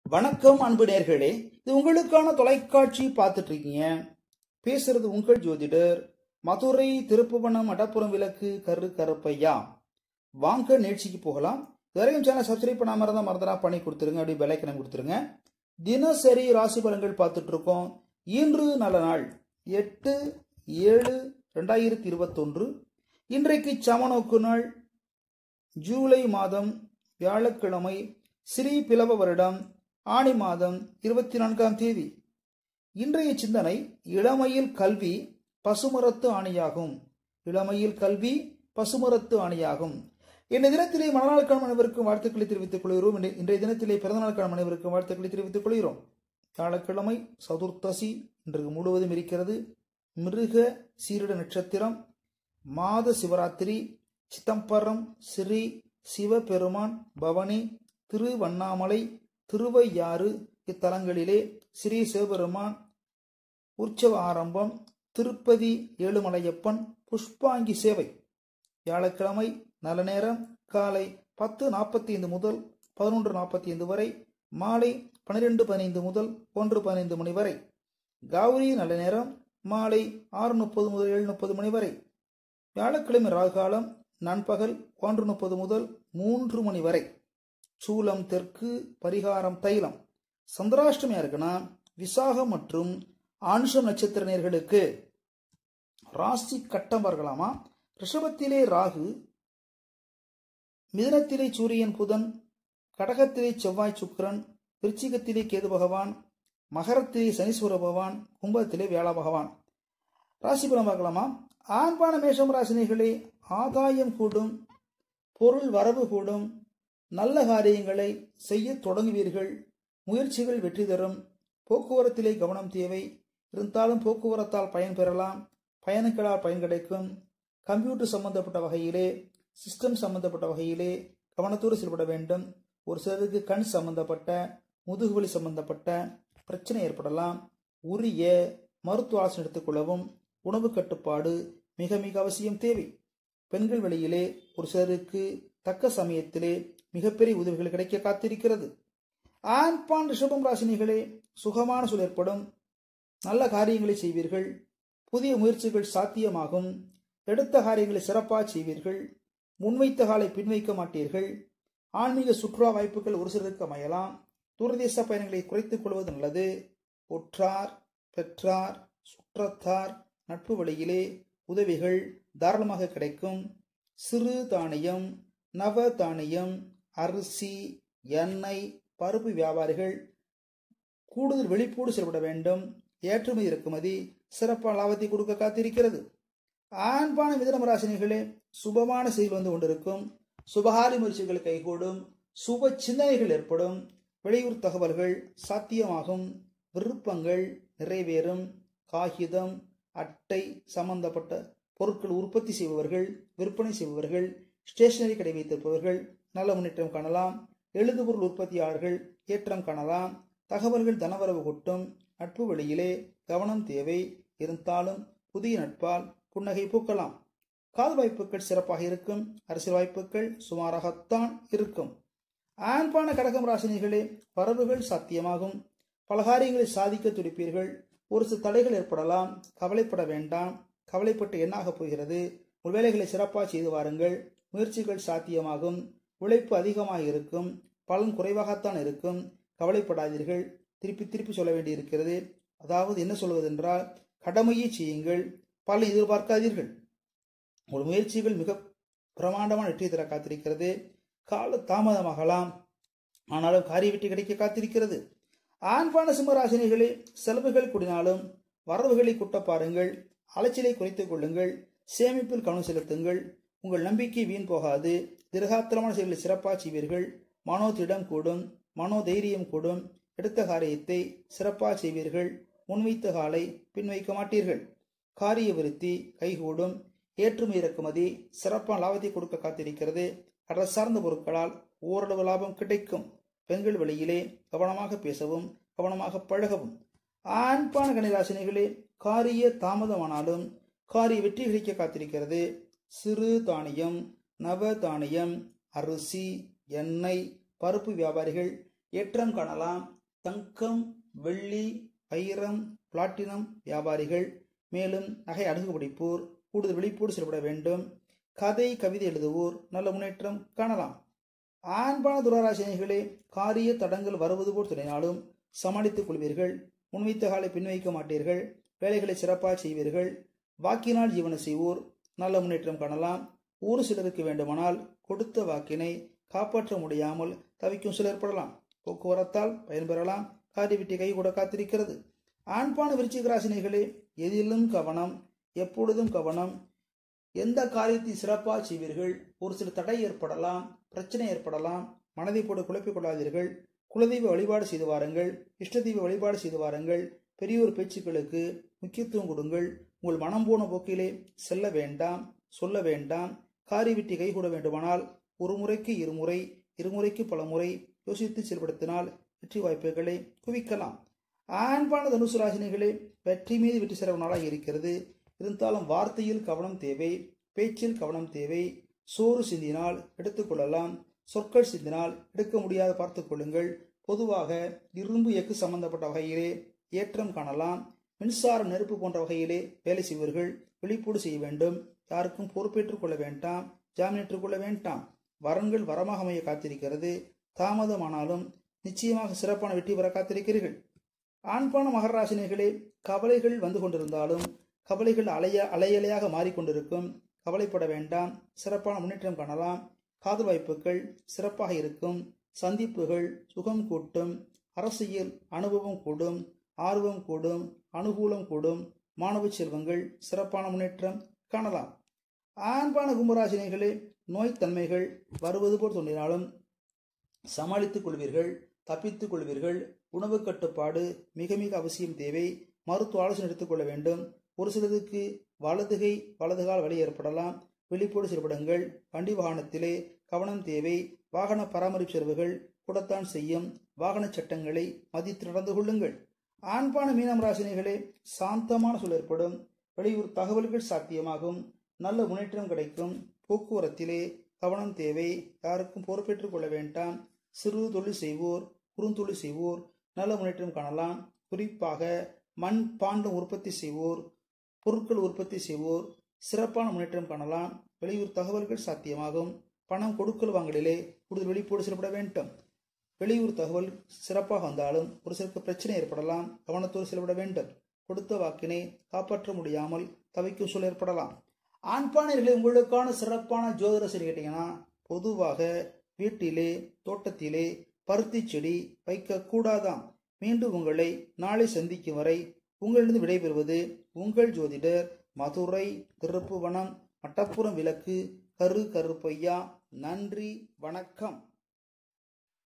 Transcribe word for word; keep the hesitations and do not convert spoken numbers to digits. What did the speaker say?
வணக்கம் அன்பு நேர்களே, இது உங்களுக்கான தொலைக்காட்சி பார்த்துட்டு இருக்கீங்க. பேசுறது உங்கள் ஜோதிடர் மதுரை திருப்புவனம் அடப்புறம் விளக்கு கரு கருப்பையா. வாங்க நிகழ்ச்சிக்கு போகலாம். வரைக்கும் சேனல் சப்ஸ்கிரைப் பண்ணாம இருந்தா மறந்துடா பண்ணி கொடுத்துருங்க. அப்படி பெல் ஐக்கனை கொடுத்துருங்க. தினசரி ராசி பலன்கள் பார்த்துட்டு இருக்கோம். இன்று நல்ல நாள் எட்டு ஏழு ரெண்டாயிரத்தி இருபத்தி ஒன்று. இன்றைக்கு சமநோக்கு நாள் ஜூலை மாதம் வியாழக்கிழமை, ஸ்ரீ பிளவ வருடம் ஆணி மாதம் இருபத்தி நான்காம் தேதி. இன்றைய சிந்தனை இளமையில் கல்வி பசுமரத்து ஆணையாகும். இளமையில் கல்வி பசுமரத்து ஆணையாகும். இன்றைய தினத்திலே மனநாளுக்கான அனைவருக்கும் வாழ்த்துக்களை தெரிவித்துக் கொள்கிறோம். இன்றைய தினத்திலே பிறந்தநாளுக்கான அனைவருக்கும் வாழ்த்துக்களை தெரிவித்துக் கொள்கிறோம். வியாழக்கிழமை சதுர்த்தசி இன்றைக்கு முழுவதும் இருக்கிறது. மிருக சீரிட நட்சத்திரம், மாத சிவராத்திரி, சிதம்பரம் ஸ்ரீ சிவபெருமான் பவனி, திருவண்ணாமலை, திருவையாறு இத்தலங்களிலே ஸ்ரீ சிவபெருமான் உற்சவ ஆரம்பம். திருப்பதி ஏழுமலையப்பன் புஷ்பாங்கி சேவை. வியாழக்கிழமை நல்ல நேரம் காலை பத்து நாற்பத்தி ஐந்து முதல் பதினொன்று நாற்பத்தி ஐந்து வரை, மாலை பனிரெண்டு பதினைந்து முதல் ஒன்று பதினைந்து மணி வரை. கௌரி நல்ல நேரம் மாலை ஆறு முப்பது முதல் ஏழு முப்பது மணி வரை. வியாழக்கிழமை ராகுகாலம் நண்பகல் ஒன்று முப்பது முதல் மூன்று மணி வரை. சூலம் தெற்கு, பரிகாரம் தைலம். சந்திராஷ்டமியா இருக்குன்னா விசாகம் மற்றும் ஆனுஷம் நட்சத்திர நேர்களுக்கு ராசி கட்டம் பார்க்கலாமா. ரிஷபத்திலே ராகு, மிதுனத்திலே சூரியன் புதன், கடகத்திலே செவ்வாய் சுக்கிரன், விருச்சிகத்திலே கேது பகவான், மகரத்திலே சனீஸ்வர பகவான், கும்பத்திலே வியாழ பகவான். ராசி பலம் பார்க்கலாமா. ஆண்பான மேஷம் ராசினிகளே, ஆதாயம் கூடும், பொருள் வரவு கூடும், நல்ல காரியங்களை செய்ய தொடங்குவீர்கள், முயற்சிகள் வெற்றி தரும். போக்குவரத்திலே கவனம் தேவை, இருந்தாலும் போக்குவரத்தால் பயன் பெறலாம், பயணங்களால் பயன் கிடைக்கும். கம்ப்யூட்டர் சம்பந்தப்பட்ட வகையிலே, சிஸ்டம் சம்பந்தப்பட்ட வகையிலே கவனத்தோடு செயல்பட வேண்டும். ஒரு சிலருக்கு கண் சம்பந்தப்பட்ட, முதுகுவலி சம்பந்தப்பட்ட பிரச்சனை ஏற்படலாம். உரிய மருத்துவ ஆலோசனை எடுத்துக்கொள்ளவும். உணவு கட்டுப்பாடு மிக மிக அவசியம் தேவை. பெண்கள் வழியிலே ஒரு சிலருக்கு தக்க சமயத்திலே மிகப்பெரிய உதவிகள் கிடைக்க காத்திருக்கிறது. ஆண்பான் ரிஷபம் ராசினிகளே, சுகமான சூழல் ஏற்படும், நல்ல காரியங்களை செய்வீர்கள், புதிய முயற்சிகள் சாத்தியமாகும், எடுத்த காரியங்களை சிறப்பாக செய்வீர்கள், முன்வைத்த காலை பின்வைக்க மாட்டீர்கள். ஆன்மீக சுற்றுலா வாய்ப்புகள் ஒரு சிலருக்கு அமையலாம். தூரதேச பயணங்களை குறைத்துக் கொள்வது நல்லது. ஒற்றார், பெற்றார், சுற்றத்தார், நட்பு வழியிலே உதவிகள் தாராளமாக கிடைக்கும். சிறு தானியம், நவ தானியம், அரிசி, எண்ணெய், பருப்பு வியாபாரிகள் கூடுதல் வெளிப்போடு செயல்பட வேண்டும். ஏற்றுமதி இறக்குமதி சிறப்பான லாபத்தை கொடுக்க காத்திருக்கிறது. ஆண்பான மிதுனம் ராசினிகளே, சுபமான செயல் வந்து கொண்டிருக்கும், சுபகாரி முயற்சிகள் கைகூடும், சுப சிந்தனைகள் ஏற்படும், வெளியூர் தகவல்கள் சாத்தியமாகும், விருப்பங்கள் நிறைவேறும். காகிதம், அட்டை சம்பந்தப்பட்ட பொருட்கள் உற்பத்தி செய்பவர்கள், விற்பனை செய்பவர்கள், ஸ்டேஷனரி கடை வைத்திருப்பவர்கள் நல்ல முன்னேற்றம் காணலாம். எழுதுபொருள் உற்பத்தியாளர்கள் ஏற்றம் காணலாம். தகவல்கள் தனவரவு கொட்டும். நட்பு வழியிலே கவனம் தேவை, இருந்தாலும் புதிய நட்பால் புன்னகை பூக்கலாம். கால் வாய்ப்புகள் சிறப்பாக இருக்கும். அரசியல் வாய்ப்புகள் சுமாராகத்தான் இருக்கும். ஆண்பான கடகம் ராசினிகளே, வரவுகள் சாத்தியமாகும், பலகாரியங்களை சாதிக்க துடிப்பீர்கள். ஒரு சில தடைகள் ஏற்படலாம், கவலைப்பட வேண்டாம். கவலைப்பட்டு என்னாக போகிறது, உங்கள் வேலைகளை சிறப்பாக செய்து வாருங்கள். முயற்சிகள் சாத்தியமாகும், உழைப்பு அதிகமாக இருக்கும், பலன் குறைவாகத்தான் இருக்கும். கவலைப்படாதீர்கள். திருப்பி திருப்பி சொல்ல வேண்டியிருக்கிறது. அதாவது என்ன சொல்வதென்றால், கடமையை செய்யுங்கள், பலன் எதிர்பார்க்காதீர்கள். உங்கள் முயற்சிகள் மிக பிரமாண்டமான வெற்றி தர காத்திருக்கிறது. கால தாமதமாகலாம், ஆனாலும் காரிய வெற்றி கிடைக்க காத்திருக்கிறது. ஆண்பான சிம்மராசினிகளே, செலவுகள் கூடினாலும் வரவுகளை கூட்ட பாருங்கள். அலைச்சலை குறைத்துக் கொள்ளுங்கள். சேமிப்பில் கவனம் செலுத்துங்கள். உங்கள் நம்பிக்கை வீண் போகாது. திரகாத்திரமான செயல்களை சிறப்பாக செய்வீர்கள். மனோதிடம் கூடும், மனோதைரியம் கூடும். எடுத்த காரியத்தை சிறப்பாக செய்வீர்கள். முன்வைத்த காலை பின்வைக்க மாட்டீர்கள். காரிய விருத்தி கைகூடும். ஏற்றுமதி இறக்குமதி சிறப்பான லாபத்தை கொடுக்க காத்திருக்கிறது. கடல் சார்ந்த பொருட்களால் ஓரளவு லாபம் கிடைக்கும். பெண்கள் வழியிலே கவனமாக பேசவும், கவனமாக பழகவும். ஆண்பான கன்னிராசினிகளே, காரிய தாமதமானாலும் காரிய வெற்றி கிடைக்க காத்திருக்கிறது. சிறு தானியம், நவ தானியம், அரிசி, எண்ணெய், பருப்பு வியாபாரிகள் ஏற்றம் காணலாம். தங்கம், வெள்ளி, வைரம், பிளாட்டினம் வியாபாரிகள், மேலும் நகை அடகு பிடிப்போர் கூடுதல் விழிப்போடு செயல்பட வேண்டும். கதை, கவிதை எழுதுவோர் நல்ல முன்னேற்றம் காணலாம். ஆண்பான துளாராசினிகளே, காரிய தடங்கள் வருவது போல் துணைனாலும் சமாளித்துக் கொள்வீர்கள். முன்வைத்த காலை பின்வைக்க மாட்டீர்கள். வேலைகளை சிறப்பாக செய்வீர்கள். வாக்கினால் ஜீவன செய்வோர் நல்ல முன்னேற்றம் காணலாம். ஒரு சிலருக்கு வேண்டுமானால் கொடுத்த வாக்கினை காப்பாற்ற முடியாமல் தவிக்கும் சிலர் ஏற்படலாம். போக்குவரத்தால் பயன்பெறலாம். காரிய வெற்றி கை கூட காத்திருக்கிறது. ஆண்பான விருச்சிக ராசினிகளே, எதிலும் கவனம், எப்பொழுதும் கவனம். எந்த காரியத்தை சிறப்பாக செய்வீர்கள். ஒரு சில தடை ஏற்படலாம், பிரச்சனை ஏற்படலாம். மனதை போட்டு குழப்பிக் கொள்ளாதீர்கள். குலதெய்வ வழிபாடு செய்து வாருங்கள். இஷ்ட தெய்வ வழிபாடு செய்து வாருங்கள். பெரியோர் பேச்சுக்களுக்கு முக்கியத்துவம் கொடுங்கள். உங்கள் மனம் போன போக்கிலே செல்ல வேண்டாம், சொல்ல வேண்டாம். காரிய வெற்றி கைகூட வேண்டுமானால் ஒரு முறைக்கு இருமுறை, இருமுறைக்கு பல முறை யோசித்து செயல்படுத்தினால் வெற்றி வாய்ப்புகளை குவிக்கலாம். ஆண்பான தனுசு ராசினிகளே, வெற்றி மீது வெற்றி சிறப்பு நாளாக இருக்கிறது. இருந்தாலும் வார்த்தையில் கவனம் தேவை, பேச்சில் கவனம் தேவை. சோறு சிந்தினால் எடுத்துக்கொள்ளலாம், சொற்கள் சிந்தினால் எடுக்க முடியாத பார்த்துக் கொள்ளுங்கள். பொதுவாக இரும்பு எஃகு சம்பந்தப்பட்ட வகையிலே ஏற்றம் காணலாம். மின்சாரம், நெருப்பு போன்ற வகையிலே வேலை செய்வர்கள் விழிப்போடு செய்ய வேண்டும். யாருக்கும் பொறுப்பேற்றுக் கொள்ள வேண்டாம், ஜாமீனேற்றுக் கொள்ள வேண்டாம். வரன்கள் வரமாக அமைய காத்திருக்கிறது. தாமதமானாலும் நிச்சயமாக சிறப்பான வெற்றி பெற காத்திருக்கிறீர்கள். ஆண்பான மகர ராசினிகளே, கவலைகள் வந்து கொண்டிருந்தாலும் கவலைகள் அலைய அலையலையாக மாறிக்கொண்டிருக்கும். கவலைப்பட வேண்டாம், சிறப்பான முன்னேற்றம் காணலாம். காதல் வாய்ப்புகள் சிறப்பாக இருக்கும். சந்திப்புகள் சுகம் கூட்டும். அரசியல் அனுபவம் கூடும், ஆர்வம் கூடும், அனுகூலம் கூடும். மாணவ செல்வங்கள் சிறப்பான முன்னேற்றம் காணலாம். ஆண்பான கும்பராசினிகளே, நோய்த்தன்மைகள் வருவது போல் தோன்றினாலும் சமாளித்துக் கொள்வீர்கள், தப்பித்துக் கொள்வீர்கள். உணவு கட்டுப்பாடு மிக மிக அவசியம் தேவை. மருத்துவ ஆலோசனை எடுத்துக்கொள்ள வேண்டும். ஒரு சிலருக்கு வலதுகை வலதுகால் வலி ஏற்படலாம். விழிப்போடு செயல்படுங்கள். வண்டி வாகனத்திலே கவனம் தேவை. வாகன பராமரிப்பு செலவுகள் கூடத்தான் செய்யும். வாகன சட்டங்களை மதித்து நடந்து கொள்ளுங்கள். ஆண்பான மீனம் ராசினிகளே, சாந்தமான சூழல் ஏற்படும். வெளியூர் தகவல்கள் சாத்தியமாகும். நல்ல முன்னேற்றம் கிடைக்கும். போக்குவரத்திலே கவனம் தேவை. யாருக்கும் பொறுப்பேற்றுக் கொள்ள வேண்டாம். சிறு தொழில் செய்வோர், குறுந்தொழில் செய்வோர் நல்ல முன்னேற்றம் காணலாம். குறிப்பாக மண் பாண்டம் உற்பத்தி செய்வோர், பொருட்கள் உற்பத்தி செய்வோர் சிறப்பான முன்னேற்றம் காணலாம். வெளியூர் தகவல்கள் சாத்தியமாகும். பணம் கொடுக்கல் வாங்கலிலே கூடுதல் வெளிப்போடு செயல்பட வேண்டும். வெளியூர் தகவல் சிறப்பாக வந்தாலும் ஒரு சிலருக்கு பிரச்சனை ஏற்படலாம். கவனத்தோடு செயல்பட வேண்டும். கொடுத்த வாக்கினை காப்பாற்ற முடியாமல் தவிக்கும் சூழல் ஏற்படலாம். ஆண்பானர்களை உங்களுக்கான சிறப்பான ஜோதிட சரி கேட்டீங்கன்னா, பொதுவாக வீட்டிலே தோட்டத்திலே பருத்தி செடி வைக்க கூடாதாம். மீண்டும் உங்களை நாளை சந்திக்கும் வரை உங்களிடம் விடைபெறுவது உங்கள் ஜோதிடர் மதுரை திருப்புவனம் மட்டப்புறம் விளக்கு கரு கருப்பையா. நன்றி, வணக்கம்.